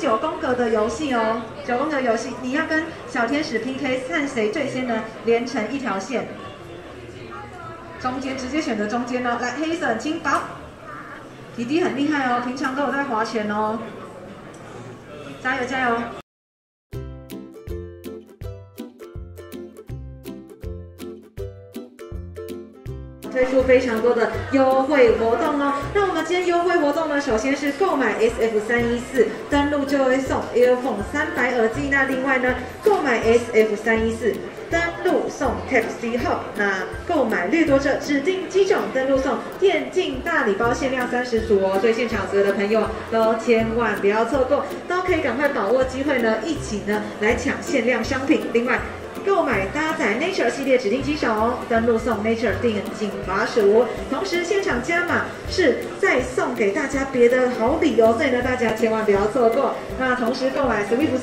9宫格的游戏哦，9宫格游戏，你要跟小天使 PK， 看谁最先呢连成一条线。中间直接选择中间哦，来黑色金宝，弟弟很厉害哦，平常都有在划拳哦，加油加油！推出非常多的优惠活动哦。那我们今天优惠活动呢，首先是购买 SF314登录就会送 Earphone 300耳机，那另外呢，购买 SF314登录送 Type-C Hub， 那购买掠夺者指定机种登录送电竞大礼包，限量30组哦。所以现场所有的朋友都千万不要错过，都可以赶快把握机会呢，一起呢来抢限量商品。另外，购买搭载 Nature 系列指定机种，登录送 Nature 电竞滑鼠，同时现场加码是再送给大家别的好礼哦，所以呢大家千万不要错过。那同时购买 Swift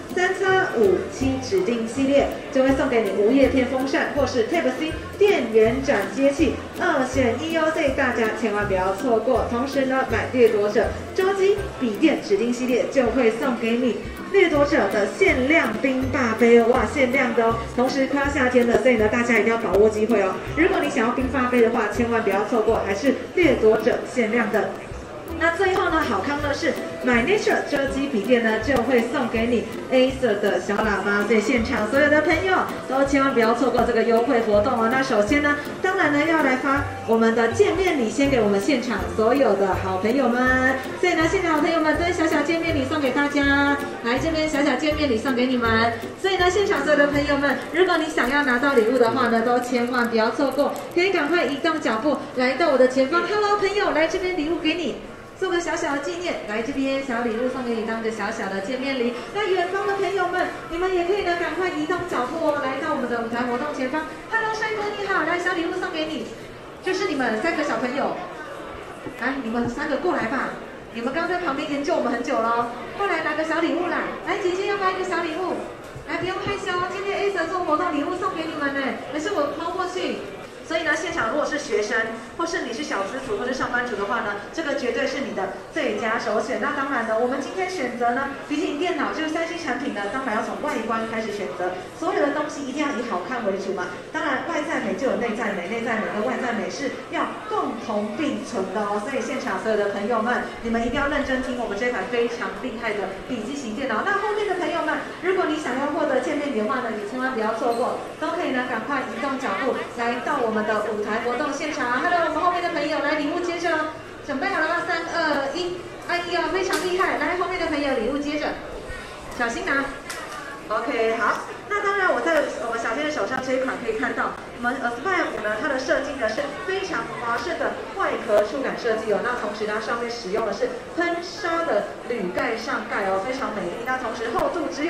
3x57指定系列，就会送给你无叶片风扇或是 Type-C 电源转接器，2选1哦，所以大家千万不要错过。同时呢，买掠夺者桌机笔电指定系列就会送给你掠夺者的限量冰霸杯哦，哇，限量的哦！同时快要夏天了，所以呢，大家一定要把握机会哦。如果你想要冰霸杯的话，千万不要错过，还是掠夺者限量的。那最后呢，好康的是买 Nature 遮机笔电呢，就会送给你 Acer 的小喇叭，所以现场所有的朋友都千万不要错过这个优惠活动哦。那首先呢，当然呢要来发我们的见面礼，先给我们现场所有的好朋友们，所以呢，现场好朋友们这小小见面礼送给大家，来这边小小见面礼送给你们。所以呢，现场所有的朋友们，如果你想要拿到礼物的话呢，都千万不要错过，可以赶快移动脚步来到我的前方。Hello， 朋友，来这边礼物给你。做个小小的纪念，来这边小礼物送给你，当个小小的见面礼。那远方的朋友们，你们也可以呢，赶快移动脚步哦，来到我们的舞台活动前方。Hello， 帅哥你好，来小礼物送给你，就是你们3个小朋友，来你们3个过来吧。你们刚在旁边研究我们很久了，过来拿个小礼物来。来，姐姐要不要一个小礼物？来，不用害羞，今天 Acer 做活动礼物送给你们呢，还是我抛过去。所以呢，现场如果是学生，或是你是小资族，或是上班族的话呢，这个绝对是你的最佳首选。那当然呢，我们今天选择呢，比起电脑就是3C 产品呢，当然要从外观开始选择，所有的东西一定要以好看为主嘛。当然，外在美就有内在美，内在美跟外在美是要共同并存的哦。所以现场所有的朋友们，你们一定要认真听我们这款非常厉害的笔记型电脑。那后面的朋友们，如果你想要获得见面礼的话呢，也千万不要错过，都可以呢赶快移动脚步来到我们的舞台活动现场。Hello， 我们后面的朋友来礼物接着哦，准备好了吗？3、2、1，哎呀，非常厉害！来，后面的朋友礼物接着，小心拿。OK， 好。那当然，我在我们小天的手上这一款可以看到，我们Aspire 5呢，它的设计呢是非常华式的外壳触感设计哦。那同时它上面使用的是喷砂的铝盖上盖哦，非常美丽。那同时厚度只有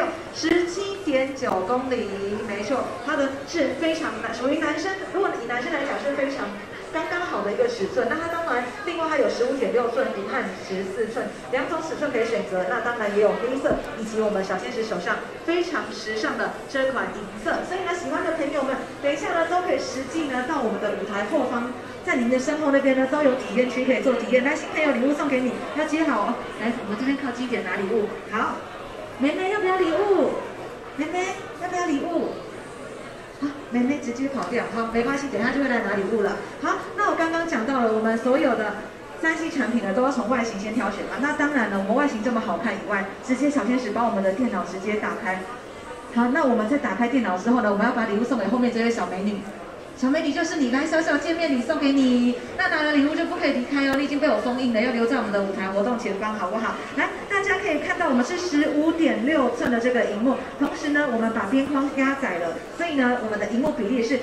17.9公厘，没错，它的是非常属于男生，如果以男生来讲是非常刚刚好的一个尺寸。那它当然另外它有15.6寸和14寸2种尺寸可以选择。那当然也有黑色以及我们小天使手上非常时尚的这款银色。所以呢，喜欢的朋友们，等一下呢都可以实际呢到我们的舞台后方，在您的身后那边呢都有体验区可以做体验。来，新朋友礼物送给你，要接好哦。来，我们这边靠近一点拿礼物。好，妹妹要不要礼物？妹妹要不要礼物？好，妹妹直接跑掉，好，没关系，等一下就会来拿礼物了。好，那我刚刚讲到了，我们所有的3C 产品呢，都要从外形先挑选嘛。那当然了，我们外形这么好看以外，直接小天使把我们的电脑直接打开。好，那我们在打开电脑之后呢，我们要把礼物送给后面这位小美女。小美女就是你，来小小见面礼送给你。那拿了礼物就不可以离开哦，你已经被我封印了，要留在我们的舞台活动前方，好不好？来，大家可以看到我们是15.6寸的这个荧幕，同时呢，我们把边框压窄了，所以呢，我们的荧幕比例是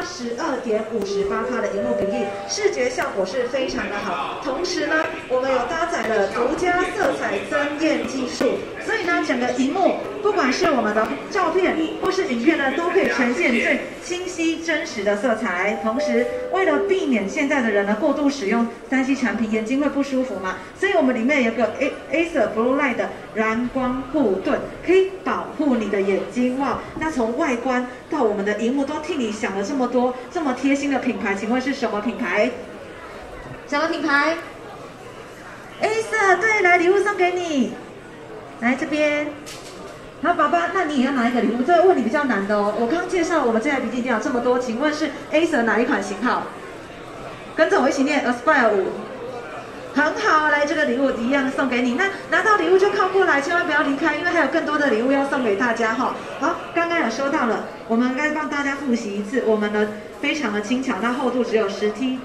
82.58%的荧幕比例，视觉效果是非常的好。同时呢，我们有搭载了独家色彩增艳技术，所以呢，整个荧幕不管是我们的照片或是影片呢，都可以呈现最清晰真实的色彩。同时，为了避免现在的人呢过度使用3C 产品，眼睛会不舒服嘛，所以我们里面有个 Acer Blue Light 的蓝光护盾，可以保护你的眼睛。哇，那从外观到我们的荧幕都替你想了这么多，这么贴心的品牌，请问是什么品牌？什么品牌 ？Acer， 对，来礼物送给你。 来这边。好，宝宝，那你也要拿一个礼物。这个问题比较难的哦。我刚刚介绍我们这台笔记电脑这么多，请问是 Acer 哪一款型号？跟着我一起念 Aspire 5。很好，来这个礼物一样送给你。那拿到礼物就靠过来，千万不要离开，因为还有更多的礼物要送给大家哈。好，刚刚有说到了，我们该帮大家复习一次，我们呢非常的轻巧，那厚度只有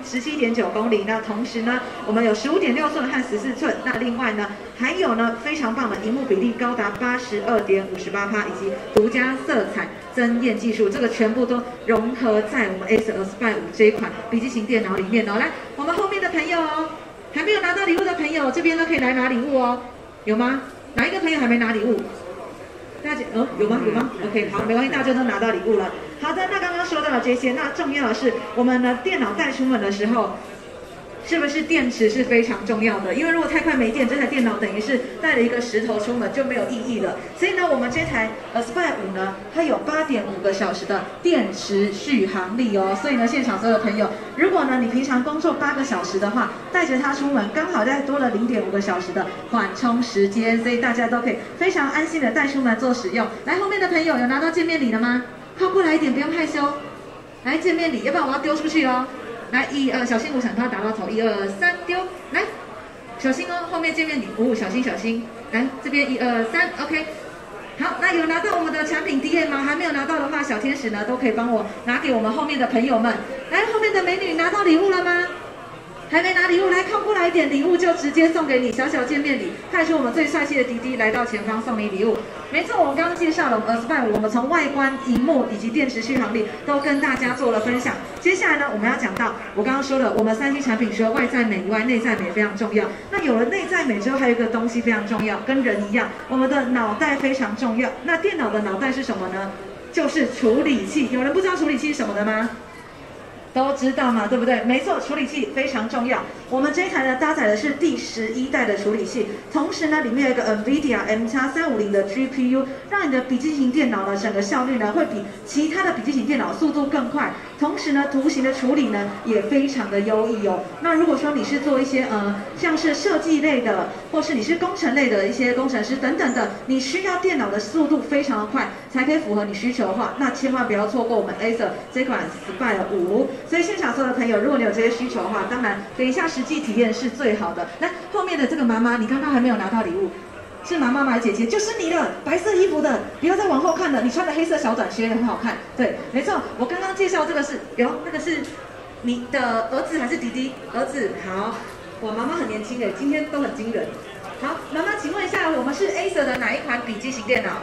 17.9公厘，那同时呢我们有15.6寸和14寸，那另外呢还有呢非常棒的萤幕比例高达82.58%，以及独家色彩增艳技术，这个全部都融合在我们 Acer Aspire 5这一款笔记型电脑里面哦。来，我们后面的朋友哦。还没有拿到礼物的朋友，这边呢可以来拿礼物哦，有吗？哪一个朋友还没拿礼物？大家有吗？有吗 ？OK， 好，没关系，大家都拿到礼物了。好的，那刚刚说到了这些，那重要的是我们的电脑带出门的时候，是不是电池是非常重要的？因为如果太快没电，这台电脑等于是带了一个石头出门就没有意义了。所以呢，我们这台 Aspire 5呢，它有8.5个小时的电池续航力哦。所以呢，现场所有的朋友，如果呢你平常工作8个小时的话，带着它出门，刚好再多了0.5个小时的缓冲时间，所以大家都可以非常安心的带出门做使用。来，后面的朋友有拿到见面礼了吗？靠过来一点，不用害羞。来，见面礼，要不然我要丢出去哦。来1、2，小心我想它打到头，1、2、3，丢！来，小心哦，后面见面礼物，小心小心。来这边1、2、3 ，OK。好，那有拿到我们的产品 DM 吗？还没有拿到的话，小天使呢都可以帮我拿给我们后面的朋友们。来，后面的美女拿到礼物了吗？还没拿礼物，来靠过来一点，礼物就直接送给你，小小见面礼，派出我们最帅气的弟弟来到前方送你礼物。没错，我们刚刚介绍了我们 Aspire 5，我们从外观、萤幕以及电池续航力都跟大家做了分享。接下来呢，我们要讲到我刚刚说的，我们3C 产品除了外在美以外，内在美非常重要。那有了内在美之后，还有一个东西非常重要，跟人一样，我们的脑袋非常重要。那电脑的脑袋是什么呢？就是处理器。有人不知道处理器是什么的吗？都知道嘛，对不对？没错，处理器非常重要。我们这一台呢，搭载的是第11代的处理器，同时呢，里面有一个 NVIDIA MX350的 GPU， 让你的笔记型电脑呢，整个效率呢，会比其他的笔记型电脑速度更快。同时呢，图形的处理呢，也非常的优异哦。那如果说你是做一些像是设计类的，或是你是工程类的一些工程师等等的，你需要电脑的速度非常的快，才可以符合你需求的话，那千万不要错过我们 Acer 这款 Aspire 5。所以现场所有的朋友，如果你有这些需求的话，当然等一下实际体验是最好的。来，后面的这个妈妈，你刚刚还没有拿到礼物，是妈妈买姐姐，就是你的白色衣服的，不要再往后看了，你穿的黑色小短靴也很好看。对，没错，我刚刚介绍这个是，那个是你的儿子还是弟弟？儿子，好，哇，妈妈很年轻诶，今天都很惊人。好，妈妈，请问一下，我们是 Acer 的哪一款笔记型电脑？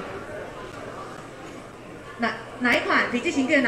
哪一款笔记型电脑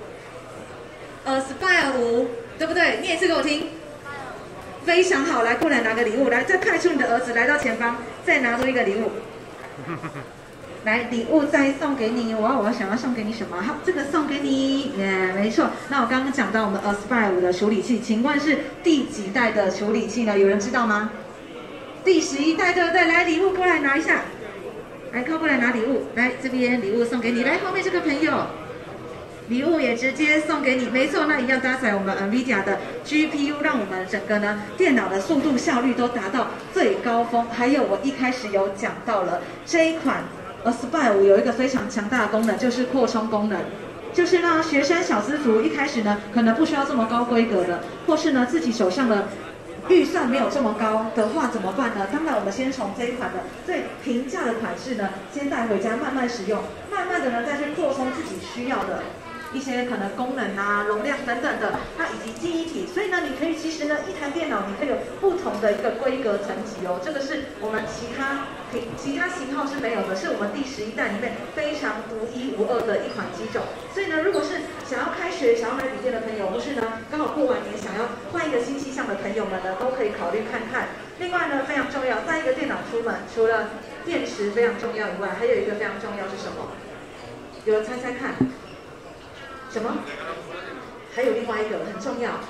？Aspire 5，对不对？念一次给我听。非常好，来过来拿个礼物，来再派出你的儿子来到前方，再拿出一个礼物。来，礼物再送给你，我想要送给你什么？好，这个送给你，没错。那我刚刚讲到我们 Aspire 5的处理器，请问是第几代的处理器呢？有人知道吗？第11代，对不对？来，礼物过来拿一下，来靠过来拿礼物，来这边礼物送给你，来后面这个朋友。礼物也直接送给你，没错，那一样搭载我们 NVIDIA 的 GPU， 让我们整个呢电脑的速度效率都达到最高峰。还有我一开始有讲到了这一款 Aspire 5有一个非常强大的功能，就是扩充功能，就是让学生小资族一开始呢可能不需要这么高规格的，或是呢自己手上的预算没有这么高的话怎么办呢？当然，我们先从这一款的最平价的款式呢，先带回家慢慢使用，慢慢的呢再去扩充自己需要的一些可能功能啊、容量等等的，那以及记忆体。所以呢，你可以其实呢，一台电脑你可以有不同的一个规格层级哦。这个是我们其他型号是没有的，是我们第11代里面非常独一无二的一款机种。所以呢，如果是想要开学、想要买笔电的朋友，或是呢刚好过完年想要换一个新气象的朋友们呢，都可以考虑看看。另外呢，非常重要，带一个电脑出门，除了电池非常重要以外，还有一个非常重要是什么？有人猜猜看？什么？还有另外一个很重要，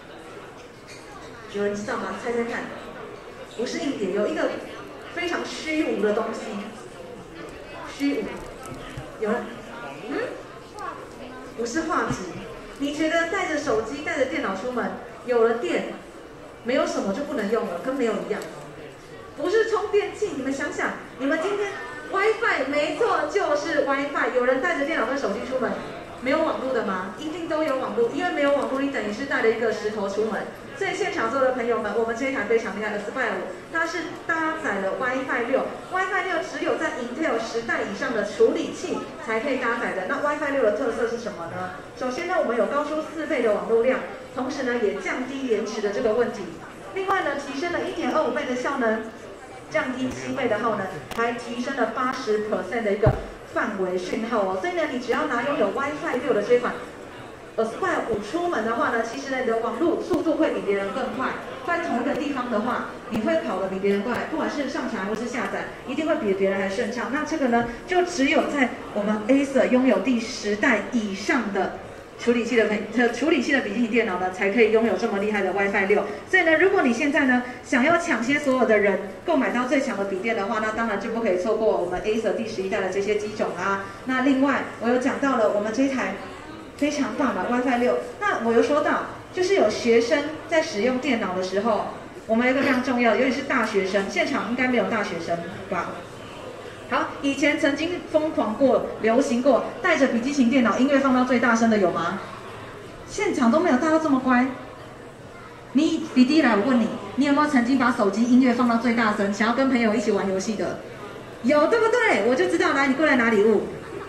有人知道吗？猜猜看，不是硬碟，有一个非常虚无的东西，虚无，有人，不是画质。你觉得带着手机、带着电脑出门，有了电，没有什么就不能用了，跟没有一样。 不是充电器。你们想想，你们今天 WiFi 没错，就是 WiFi。有人带着电脑跟手机出门，没有网络的吗？一定都有网络，因为没有网络，你等于是带了一个石头出门。所以现场所有的朋友们，我们这一台非常厉害的 Aspire 5，它是搭载了 WiFi 6，WiFi 6只有在 Intel 10代以上的处理器才可以搭载的。那 WiFi 6的特色是什么呢？首先呢，我们有高出4倍的网络量，同时呢也降低延迟的这个问题。另外呢，提升了1.25倍的效能，降低7倍的耗能，还提升了80% 的一个范围讯号哦。所以呢，你只要拿拥有 WiFi 6的这款Aspire 5出门的话呢，其实呢你的网络速度会比别人更快，在同一个地方的话，你会跑得比别人快，不管是上传或是下载，一定会比别人还顺畅。那这个呢，就只有在我们 Acer 拥有第10代以上的处理器的笔记型电脑呢，才可以拥有这么厉害的 WiFi 6。所以呢，如果你现在呢想要抢先所有的人购买到最强的笔电的话，那当然就不可以错过我们 Acer 第11代的这些机种啦。那另外，我有讲到了我们这台非常棒的 WiFi 6。那我有说到，就是有学生在使用电脑的时候，我们有一个非常重要的，尤其是大学生，现场应该没有大学生吧？好，以前曾经疯狂过、流行过，带着笔记型电脑，音乐放到最大声的有吗？现场都没有，大家都这么乖。你弟弟来，我问你，你有没有曾经把手机音乐放到最大声，想要跟朋友一起玩游戏的？有，对不对？我就知道，来，你过来拿礼物。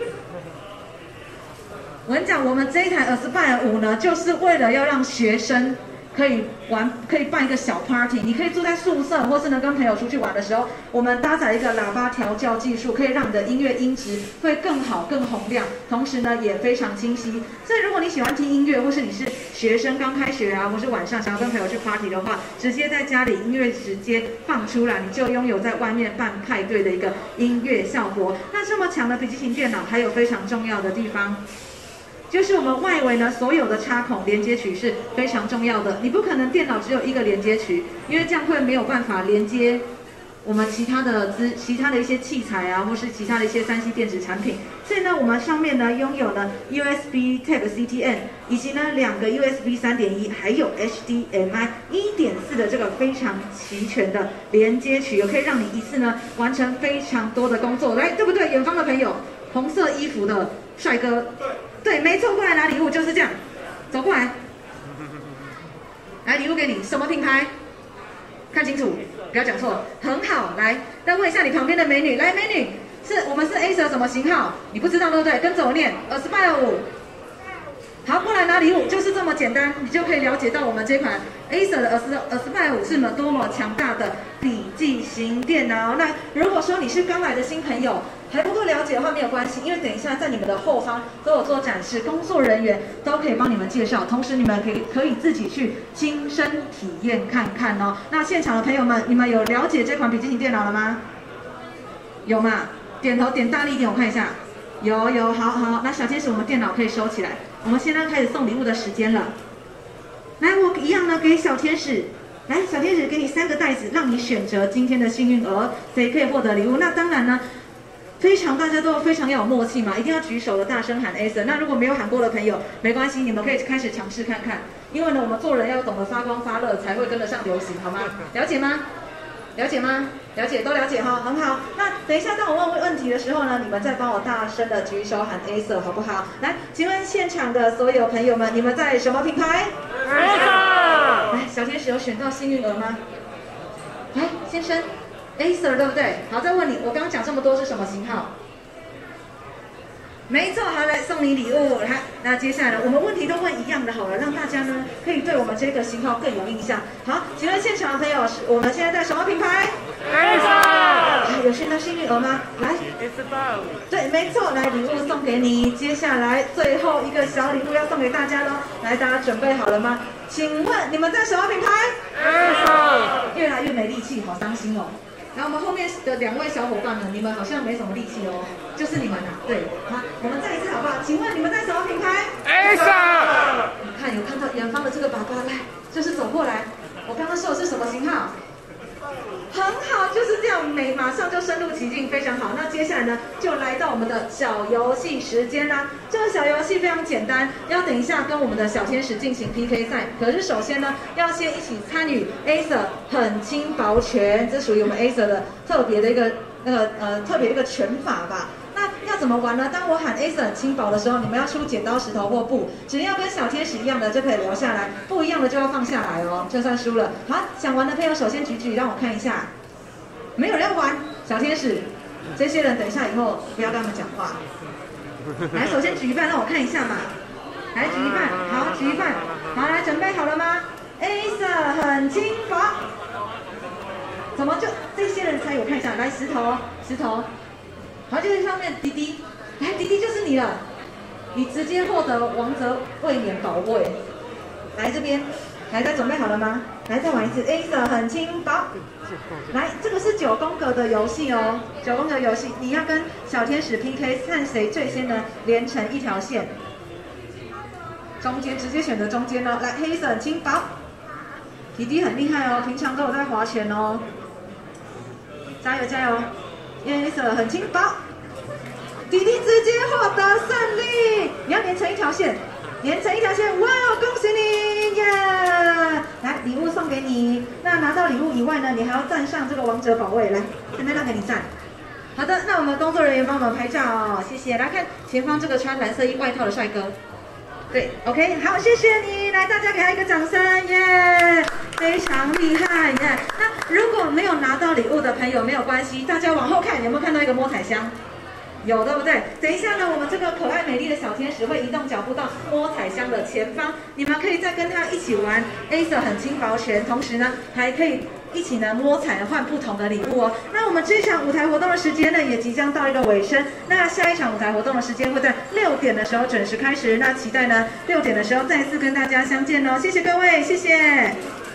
我跟你讲，我们这一台 Aspire 5呢，就是为了要让学生可以办一个小 party， 你可以住在宿舍，或是呢跟朋友出去玩的时候，我们搭载一个喇叭调教技术，可以让你的音乐音质会更好、更洪亮，同时呢也非常清晰。所以如果你喜欢听音乐，或是你是学生刚开学啊，或是晚上想要跟朋友去 party 的话，直接在家里音乐直接放出来，你就拥有在外面办派对的一个音乐效果。那这么强的笔记型电脑，还有非常重要的地方。就是我们外围呢，所有的插孔连接渠是非常重要的。你不可能电脑只有一个连接渠，因为这样会没有办法连接我们其他的一些器材啊，或是其他的一些3C 电子产品。所以呢，我们上面呢拥有了 USB Type-C TN， 以及呢2个 USB 3.1， 还有 HDMI 1.4的这个非常齐全的连接渠，可以让你一次呢完成非常多的工作。来，对不对？远方的朋友，红色衣服的帅哥。对，没错，过来拿礼物就是这样，走过来，来礼物给你，什么品牌？看清楚，不要讲错，很好。来，再问一下你旁边的美女，来，美女，我们是 Acer 什么型号？你不知道对不对？跟着我念 Aspire 5。好，过来拿礼物，就是这么简单，你就可以了解到我们这款 Acer 的 Aspire 5是多么强大的笔记型电脑。那如果说你是刚来的新朋友，还不够了解的话没有关系，因为等一下在你们的后方都有做展示，工作人员都可以帮你们介绍，同时你们可以自己去亲身体验看看哦。那现场的朋友们，你们有了解这款笔记型电脑了吗？有吗？点头，点大力一点，我看一下。有，好，那小天使，我们电脑可以收起来。我们现在开始送礼物的时间了。来，我一样呢，给小天使。来，小天使给你3个袋子，让你选择今天的幸运儿，谁可以获得礼物？那当然呢，大家都非常要有默契嘛，一定要举手的大声喊 Acer。那如果没有喊过的朋友，没关系，你们可以开始尝试看看。因为呢，我们做人要懂得发光发热，才会跟得上流行，好吗？了解吗？了解吗？了解，都了解哈，很好。那等一下，当我问问题的时候呢，你们再帮我大声的举手喊 Acer， 好不好？来，请问现场的所有朋友们，你们在什么品牌 ？Acer。来，小天使有选到幸运儿吗？来，先生 ，Acer 对不对？好，再问你，我刚刚讲这么多是什么型号？没错，好，来送你礼物。来，那接下来我们问题都问一样的好了，让大家呢可以对我们这个型号更有印象。好，请问现场的朋友，我们现在在什么品牌 ？Acer。有选到幸运儿吗？来 ，Acer。对，没错，来礼物送给你。接下来最后一个小礼物要送给大家喽。来，大家准备好了吗？请问你们在什么品牌 ？Acer。越来越没力气，好伤心哦。然后我们后面的2位小伙伴呢，你们好像没什么力气哦，就是你们啊，对，好，我们再一次好不好？请问你们在什么品牌 ？Acer。有看到远方的这个爸爸，来，就是走过来。我刚刚说的是什么型号？很好，就是这样，马上就深入其境，非常好。那接下来呢，就来到我们的小游戏时间啦。这个小游戏非常简单，要等一下跟我们的小天使进行 PK 赛。可是首先呢，要先一起参与 Acer 很轻薄拳，这属于我们 Acer 的特别的一个特别一个拳法吧。 要怎么玩呢？当我喊 Acer 很轻薄的时候，你们要出剪刀石头或布，只要跟小天使一样的就可以留下来，不一样的就要放下来哦，就算输了。好，想玩的朋友首先举举，让我看一下。没有人要玩，小天使，这些人等一下以后不要跟他们讲话。来，首先举一半，让我看一下嘛。来，举一半，好，举一半，好，来，准备好了吗 ？Acer 很轻薄。怎么就这些人猜？我看一下，来，石头，石头。 好，就是上面迪迪，来，迪迪就是你了，你直接获得王者卫冕宝位。来这边，来，大家准备好了吗？来，再玩一次 ，Acer 很轻薄。来，这个是9宫格的游戏哦，9宫格游戏，你要跟小天使 PK， 看谁最先呢连成一条线。中间直接选择中间了，来 ，Acer 很轻薄。迪迪很厉害哦，平常都有在划拳哦，加油加油！ Acer 很轻薄，迪迪直接获得胜利。你要连成一条线，连成一条线，哇！恭喜你耶！来，礼物送给你。那拿到礼物以外呢，你还要站上这个王者宝位，来，这边让给你站。好的，那我们工作人员帮我们拍照哦，谢谢。来看前方这个穿蓝色衣外套的帅哥。对 ，OK， 好，谢谢你。来，大家给他一个掌声，耶！ 非常厉害耶！那如果没有拿到礼物的朋友没有关系，大家往后看，有没有看到一个摸彩箱？有，对不对？等一下呢，我们这个可爱美丽的小天使会移动脚步到摸彩箱的前方，你们可以再跟他一起玩 Acer 很轻薄拳，同时呢还可以一起呢摸彩换不同的礼物哦。那我们这场舞台活动的时间呢也即将到一个尾声，那下一场舞台活动的时间会在6点的时候准时开始，那期待呢6点的时候再次跟大家相见哦。谢谢各位，谢谢。